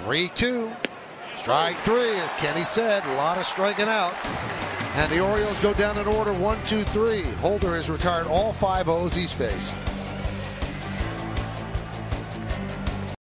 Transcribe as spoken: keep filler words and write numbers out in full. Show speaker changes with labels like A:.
A: three two. Strike three, as Kenny said, a lot of striking out. And the Orioles go down in order one, two, three. Holder has retired all five O's he's faced.